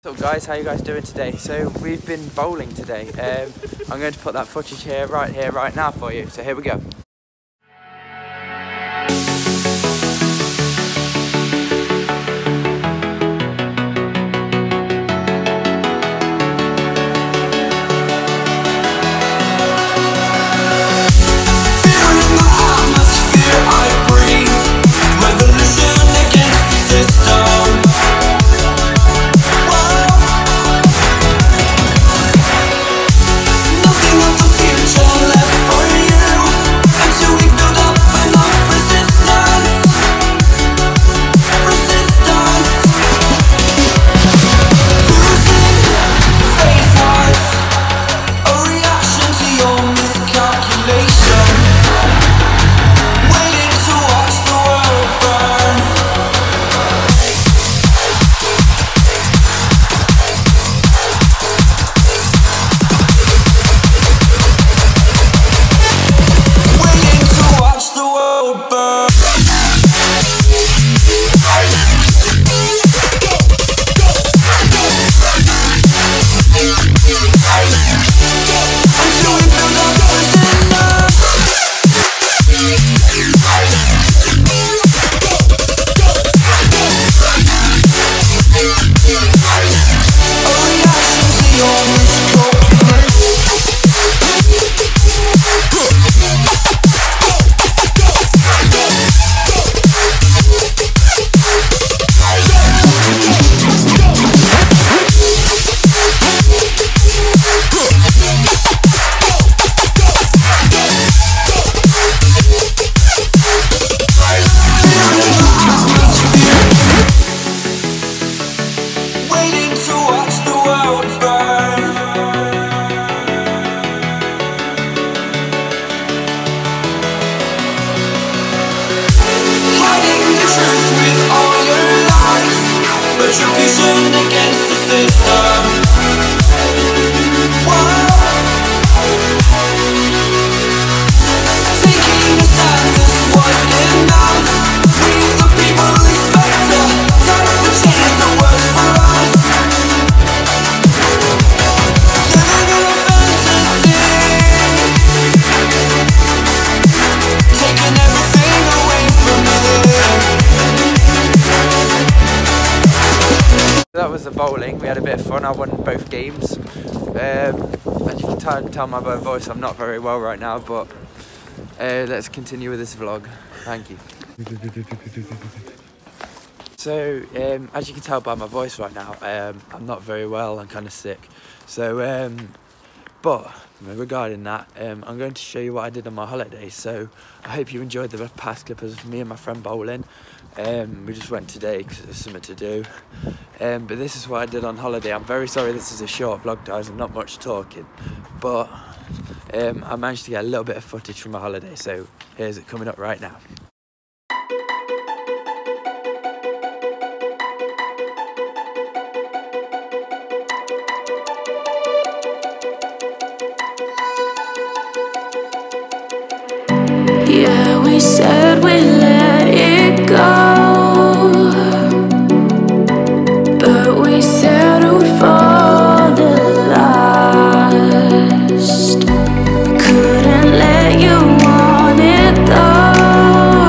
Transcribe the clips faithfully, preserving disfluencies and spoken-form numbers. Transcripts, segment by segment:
What's up guys, how you guys doing today? So we've been bowling today. Um, I'm going to put that footage here, right here, right now for you. So here we go. Retribution against the system. Whoa. Taking a stand, this wasn't enough. We the people expect a time to change the world for us. Living in a fantasy, taking everything away from me. That was the bowling. We had a bit of fun. I won both games. Um, as you can tell, tell my voice, I'm not very well right now, but uh, let's continue with this vlog. Thank you. So, um, as you can tell by my voice right now, um, I'm not very well. I'm kind of sick. So, um, but regarding that, um, I'm going to show you what I did on my holiday. So, I hope you enjoyed the past clip of me and my friend bowling. Um, we just went today because there's something to do. Um, but this is what I did on holiday. I'm very sorry this is a short vlog, guys, and not much talking. But um, I managed to get a little bit of footage from my holiday, so here's it coming up right now. Yeah, we said we let it go. Couldn't let you want it though.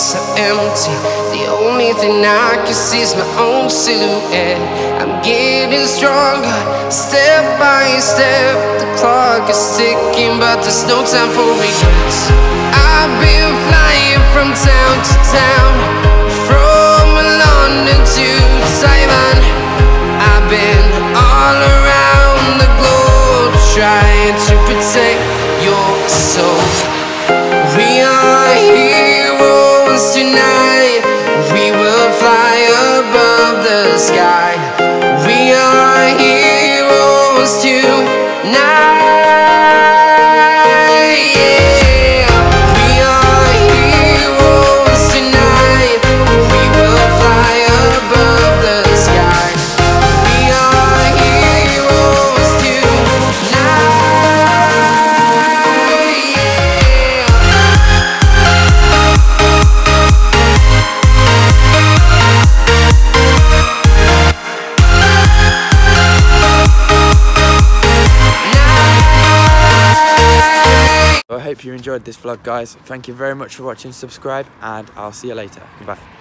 so empty. The only thing I can see is my own silhouette. I'm getting stronger, step by step. The clock is ticking, but there's no time for regrets. I've been flying from town to town, from London to Taiwan. I've been all around the globe, trying to protect your soul. We are heroes tonight. We will fly above the sky. We are heroes tonight. Yeah. We are heroes tonight. We will fly above the sky. We are heroes tonight. I hope you enjoyed this vlog, guys. Thank you very much for watching. Subscribe, and I'll see you later. Goodbye.